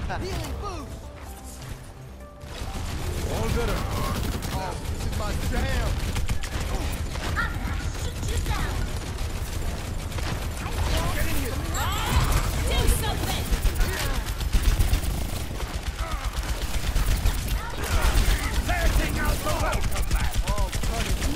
Healing boost! All better. Oh, this is my jam! I'm gonna shoot you down! Get in here! Do something! Letting out the welcome mat. Oh, cut it.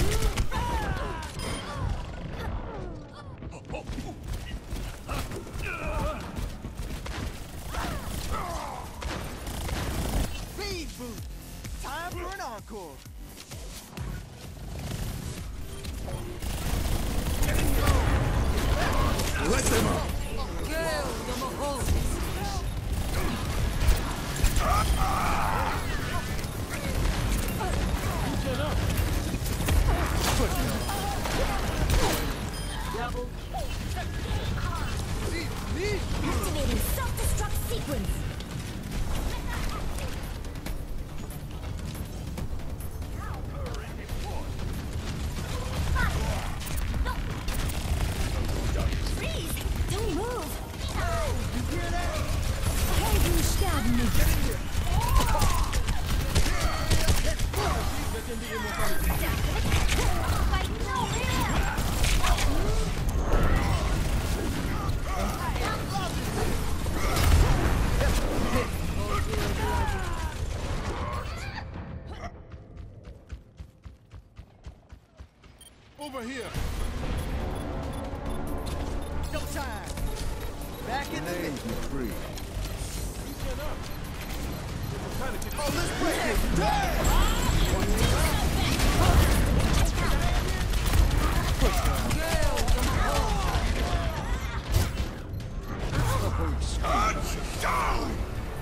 Speed boost! Time for an encore! Let them up. Activating self-destruct sequence! Freeze! Don't move! You hear that? Helden sterben nicht! Over here. No time! Back in the mix! free. Oh, let's break it! Damn! Down.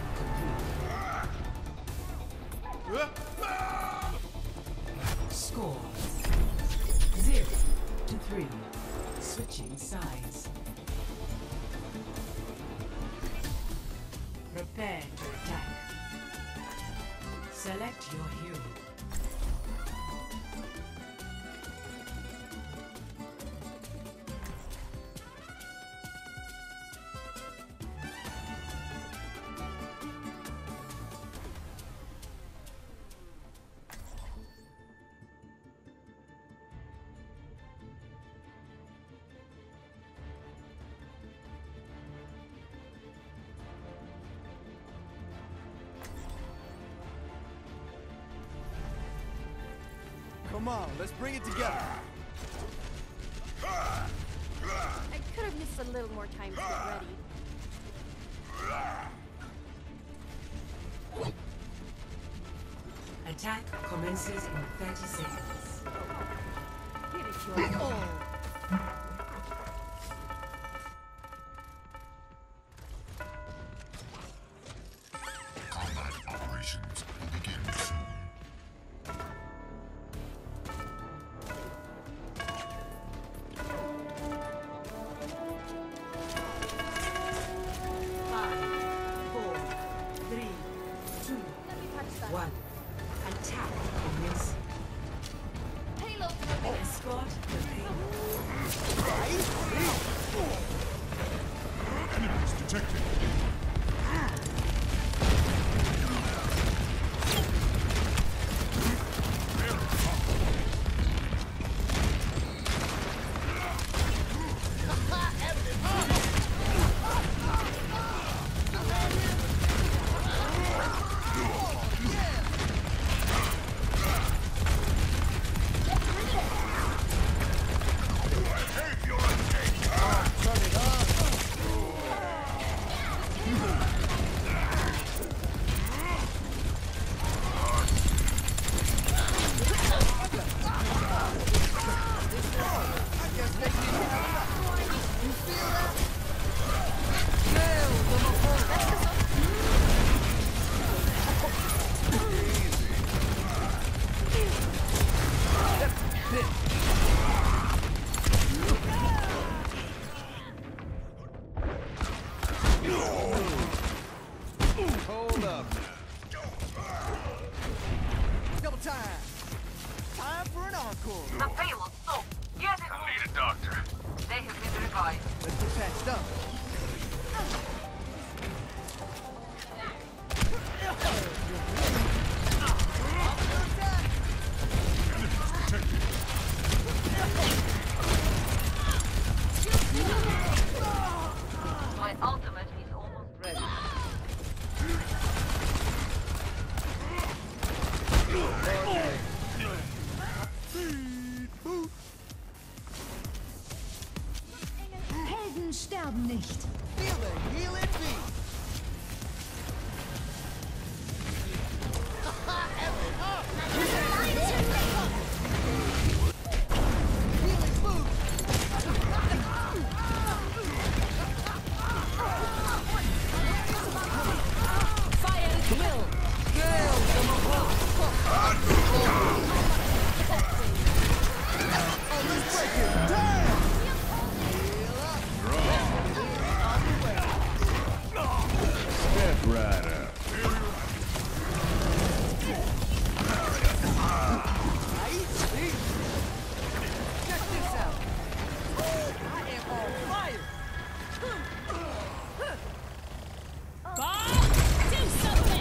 Score 0-3. Switching sides. Prepare to attack. Select your hero. Come on, let's bring it together. I could have used a little more time to get ready. Attack commences in 30 seconds. Combat operations will begin soon. Let me touch that. One. Attack commences. Payload! Escort the payload. Enemies detected. Hold up. Double time. Time for an encore. The payload, so get it. I need a doctor. They have been revived. Let's get patched up. My ultimate is almost ready. Helden sterben nicht. Feel the healing beat. Healing boost. Fire at will. Oh, let's break it. Damn. Step right up. Check this out. I am on fire. Bob, do something.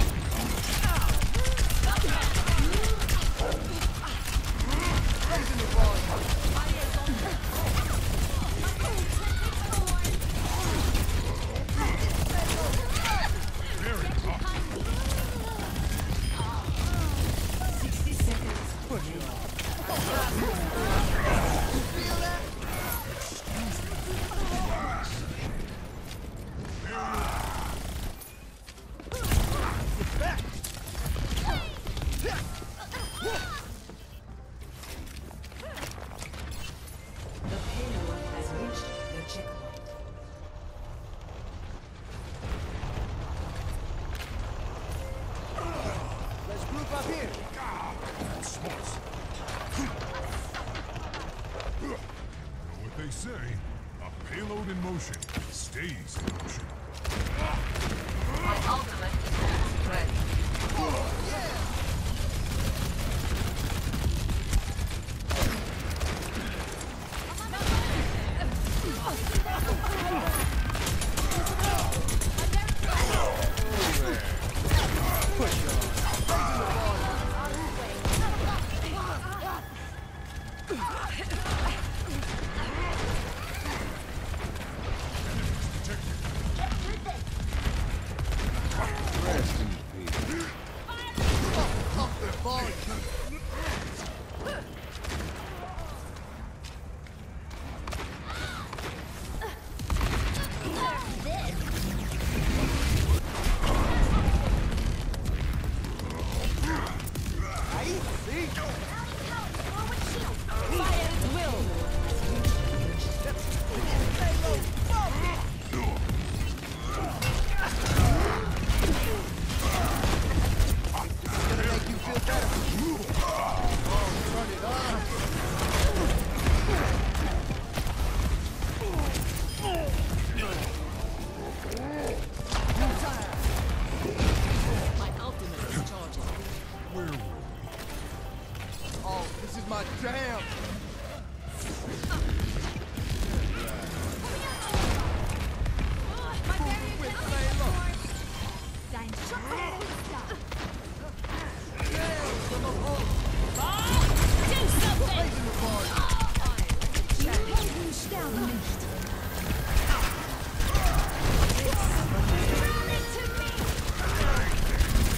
Raising the volume. Very tough. 60 seconds. Feel that? Back. The payload has reached the checkpoint. Let's group up here. Smart. You know what they say? A payload in motion stays in motion. My ultimate is almost ready. Rest in peace. Up the volume. Fire at will. Make you feel better. Oh, turn it on. My ultimate is charging. Where were we? Oh, this is my jam. Dein Schutzengel ist da. Do something. Raising the volume. Die Helden sterben nicht. Run into me.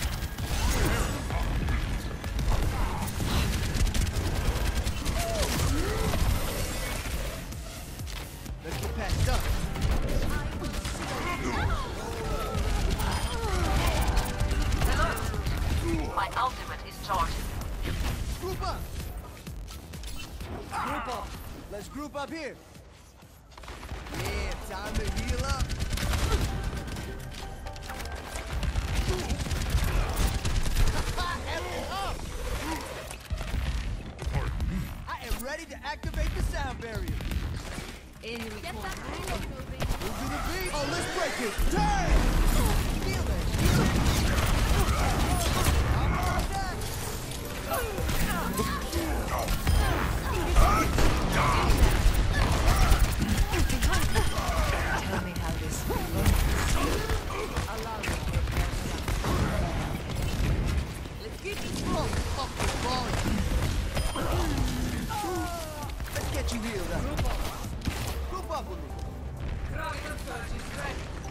Let's get patched up. Hello. My ultimate is charging. Group up. Group up. Let's group up here. Yeah, time to heal up. Effing up. Pardon me. I am ready to activate the sound barrier. Get that payload moving. Move to the beat. Oh, let's break it. Turn. Feel it. Feel it. I'm on deck. Tell me how this Allow me to get patched up. Let's get this flow. Up the volume. Let's get you healed up. Group up with me.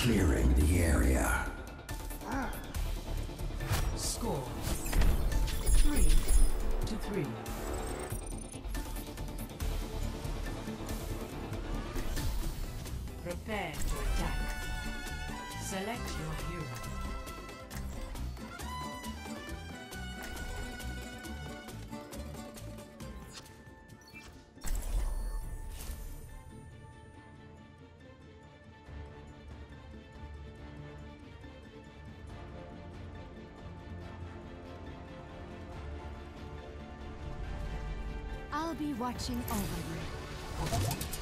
clearing the area. Score 3-3. Prepare to attack. Select your hero. I'll be watching over you.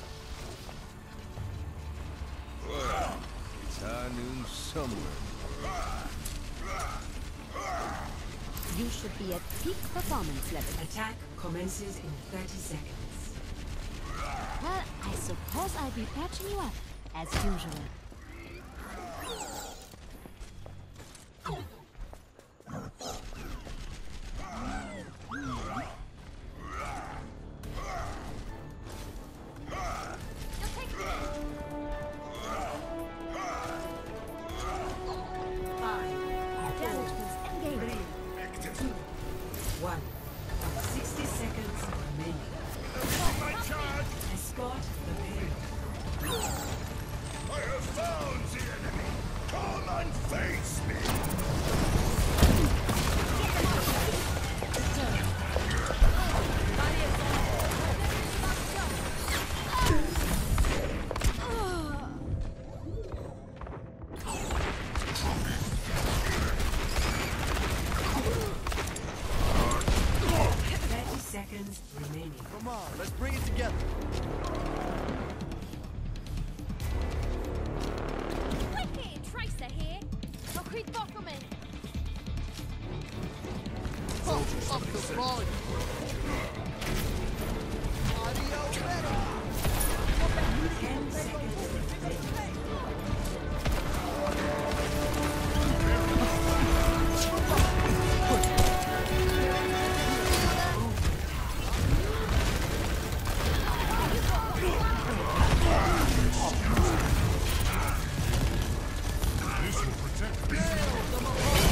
It's high noon somewhere. You should be at peak performance level. Attack commences in 30 seconds. Well, I suppose I'll be patching you up, as usual. Damage boost engaged. 1. 60 seconds remaining. Escort the payload. I have found the enemy! Come and face me! Seconds remaining. Come on, let's bring it together. Wicked! Tracer here. Concrete Bockelman. Oh, up the volume. Audio ready. 10 seconds remaining. This will protect me.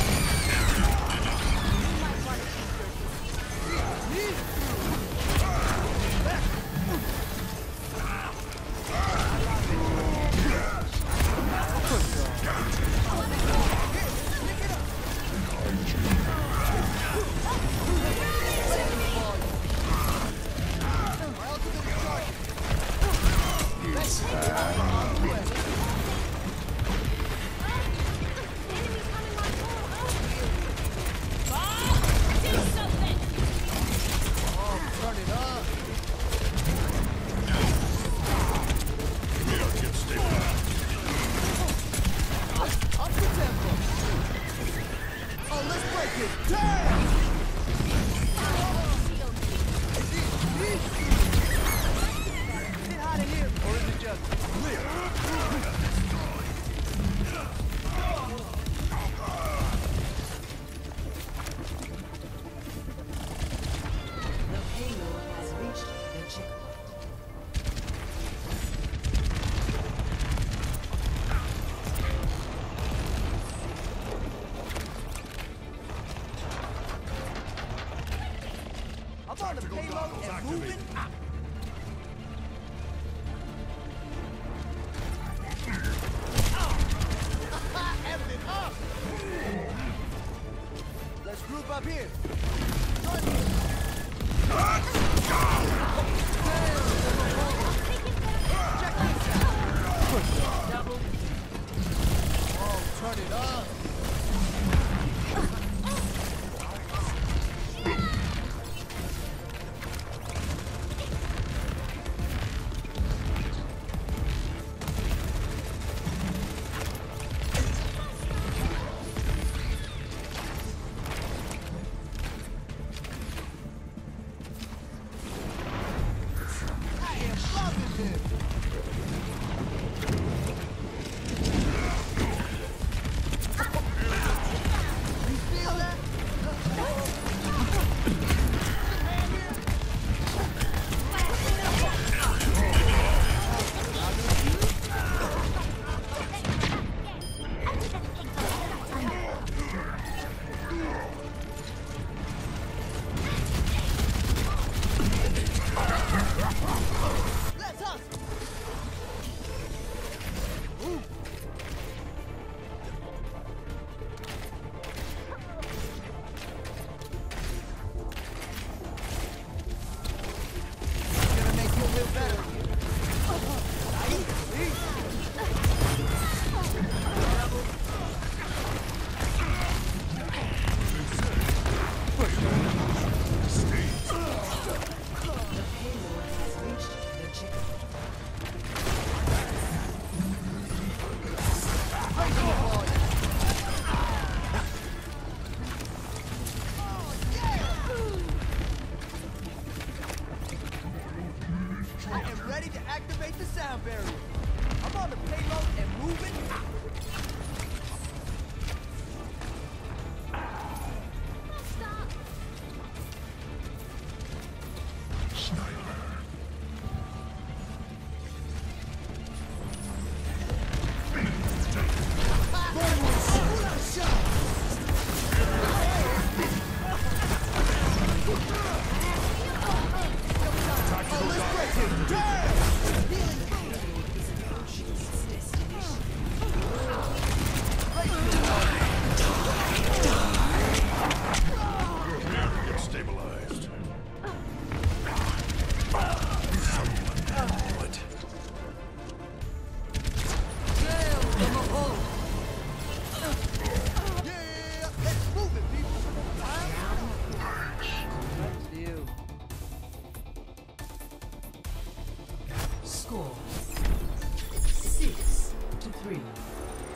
Enemy coming my do something! Turn it up. Up the tempo. Oh, let's break it. Damn! Is it hot in here, or is it just clear? The payload has reached the checkpoint. I'm on the payload and moving out. F it up. Let's group up here. Join me. Check this out. Double Oh, turn it up. I am loving this. You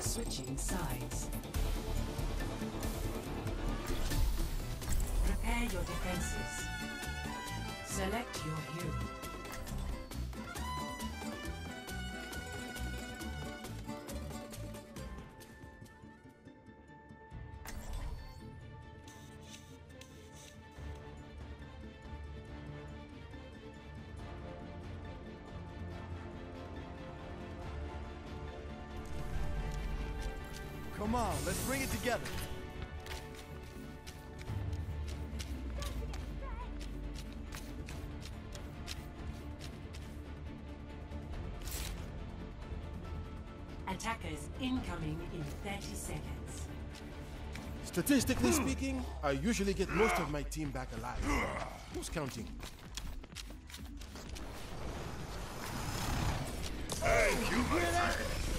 Switching sides. Prepare your defenses. Select your hero. Come on, let's bring it together. Attackers incoming in 30 seconds. Statistically speaking, I usually get most of my team back alive. Who's counting? Thank you, my friend.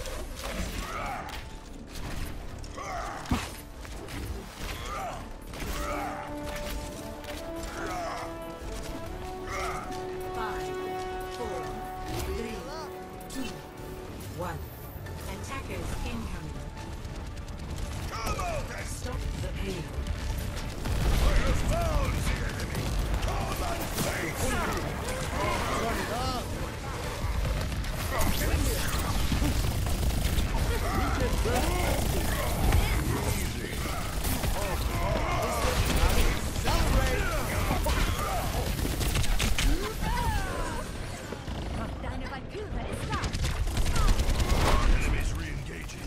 Attackers incoming. Stop the pain. I have found the enemy. Come and face Enemies re-engaging.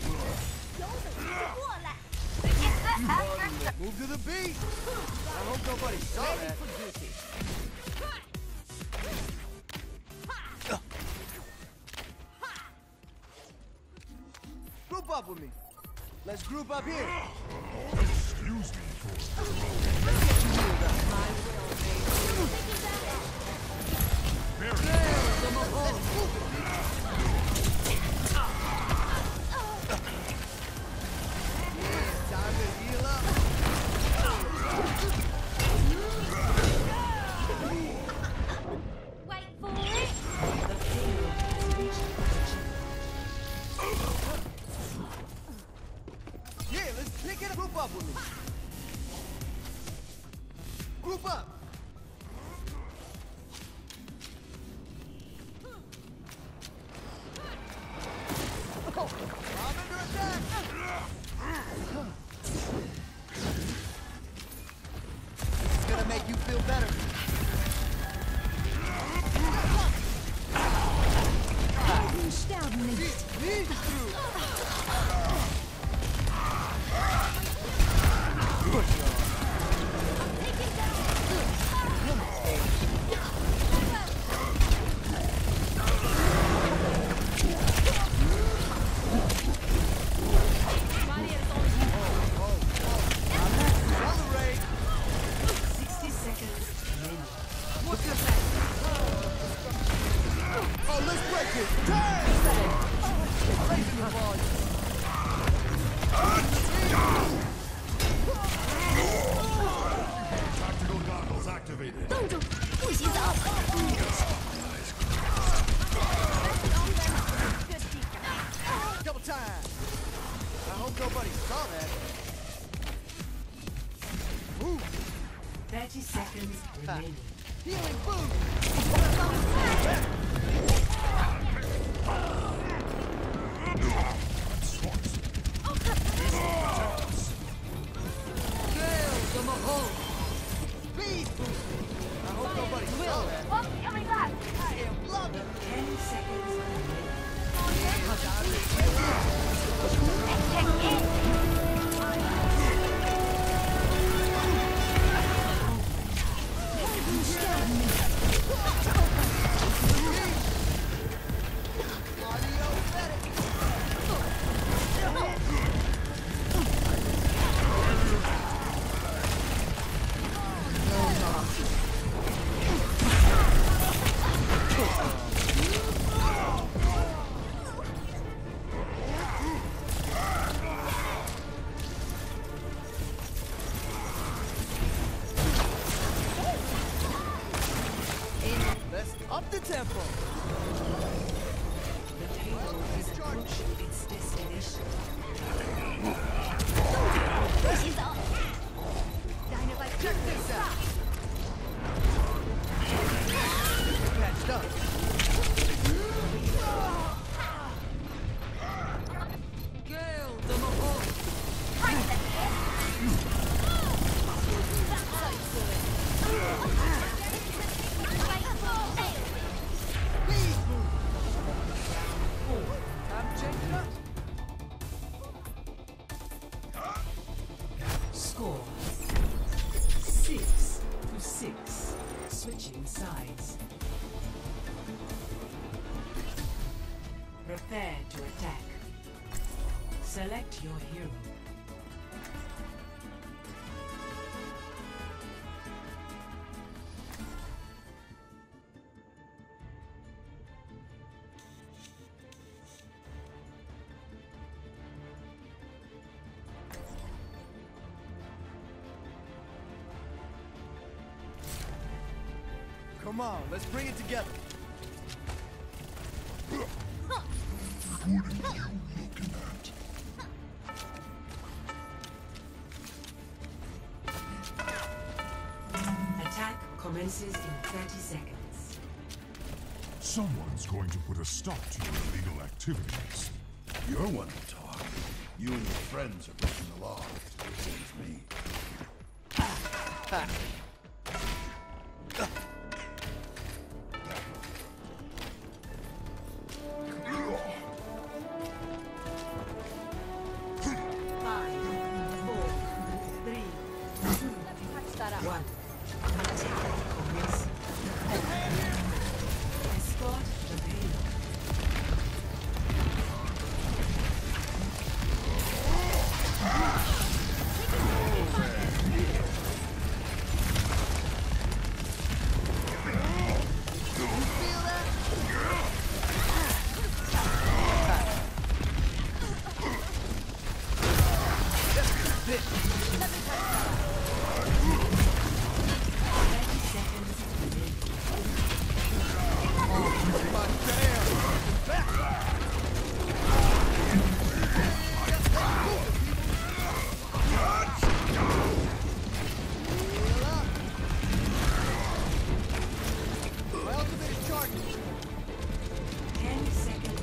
Move to the beat. I hope nobody saw that. Group up with me. Let's group up here. Excuse me for Time to heal up. Wait for it. The payload has reached the Yeah, let's pick it up. Group up with me. Group up. Oh, I'm under attack. It's gonna make you feel better. Du sterben nicht. Lead through. Accelerate. 60 seconds remaining. What's this? Oh, let's break it. Turn. Raising the volume. tactical goggles activated. 动住，不许走。 Double time. I hope nobody saw that. Ooh, 30 seconds remaining. healing food. Sails the Mahone. Speed boost. I hope nobody saw that. Oh, coming back. I am loving 10 seconds remaining. Du sterben nicht. audio medic. Let's up the tempo. The payload is approaching its destination. Score 6-6. Switching sides. Prepare to attack. Select your hero. Come on, let's bring it together. Attack commences in 30 seconds. Someone's going to put a stop to your illegal activities. You're one to talk. You and your friends are breaking the law. Same as me. Patch that up. 1. Attack commencing. Escort the payload. My ultimate is charging. 10 seconds.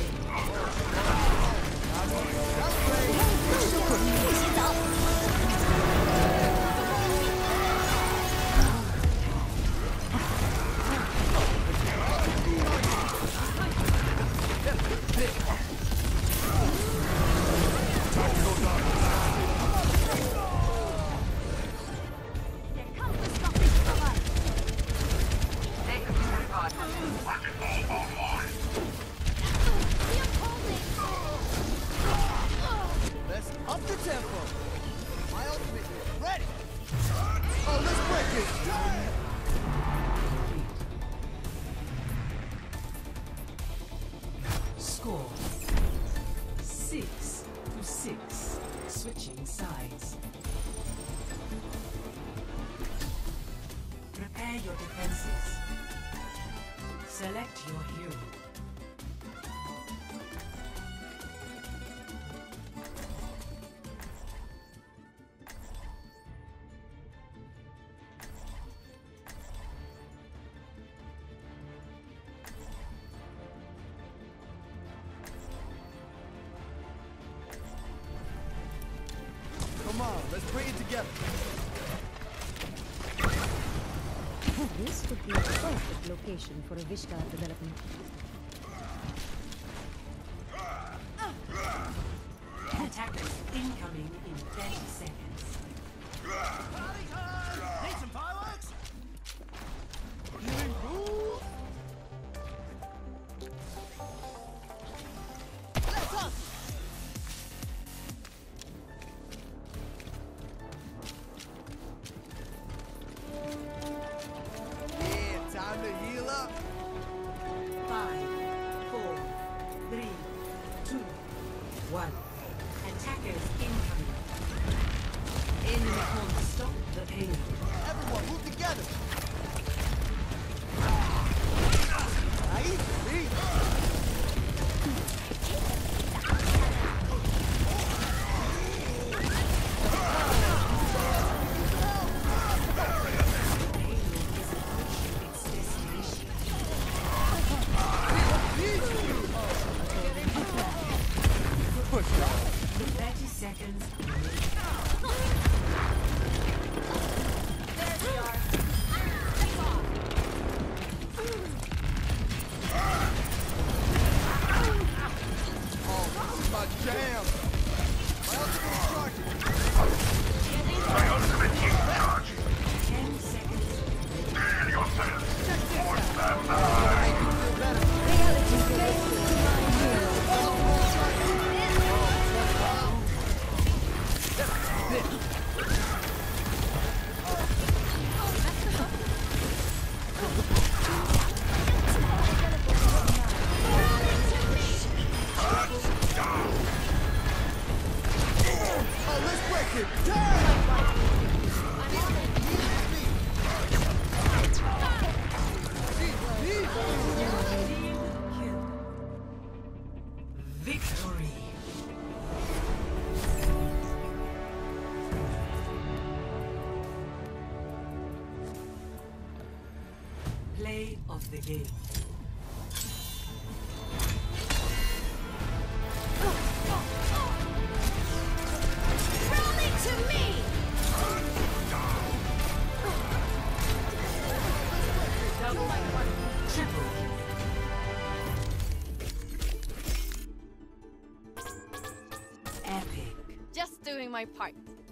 Here comes the stopping cover. Take a disregard. We are holding. Let's up the tempo. My ultimate is ready. Oh, let's break it. Score 6-6. Switching sides. Prepare your defenses. Select your hero. Come on, let's bring it together. This would be a perfect location for a Vishkar development. Attackers incoming in 30 seconds. Need some fireworks? Feeling cool? Let's up! Yeah, time to heal up. 5, 4, 3, 2, 1. Attackers incoming. Enemy can't stop the payload. Everyone, move together. Ahí, sí. Its destination. 30 seconds. There we are. Oh, this is my jam. My ultimate is charging. 10 seconds. Oh, let's break it. Damn! Kill. Victory. Play of the game. Rolling to me! Triple. Epic. Just doing my part.